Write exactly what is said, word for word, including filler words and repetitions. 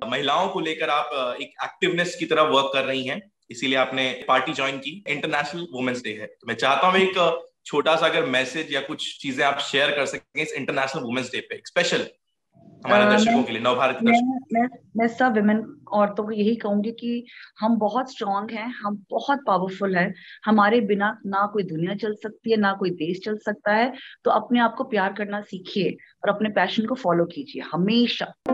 महिलाओं को लेकर आप अ, एक एक्टिवनेस की तरह वर्क कर रही हैं, इसीलिए आपने पार्टी ज्वाइन की। इंटरनेशनल वुमेन्स डे है, तो मैं चाहता हूँ एक अ, छोटा सा अगर मैसेज या कुछ चीजें आप शेयर कर सकें इस इंटरनेशनल वुमेन्स डे पे, स्पेशल अ, हमारे मैं दर्शकों के लिए, नवभारत मैं दर्शकों। मैं मैं सब विमेन औरतों को यही कहूंगी कि हम बहुत स्ट्रांग हैं, हम बहुत पावरफुल हैं। हमारे बिना ना कोई दुनिया चल सकती है, ना कोई देश चल सकता है। तो अपने आप को प्यार करना सीखिए और अपने पैशन को फॉलो कीजिए हमेशा।